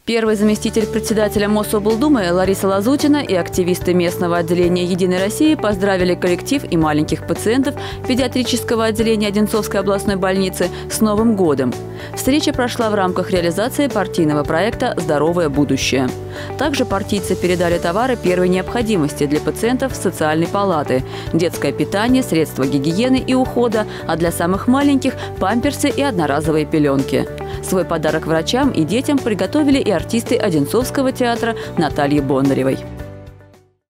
Первый заместитель председателя Мособлдумы Лариса Лазутина и активисты местного отделения «Единой России» поздравили коллектив и маленьких пациентов педиатрического отделения Одинцовской областной больницы с Новым годом. Встреча прошла в рамках реализации партийного проекта «Здоровое будущее». Также партийцы передали товары первой необходимости для пациентов социальной палаты – детское питание, средства гигиены и ухода, а для самых маленьких – памперсы и одноразовые пеленки. Свой подарок врачам и детям приготовили и артисты Одинцовского театра Натальи Бондаревой.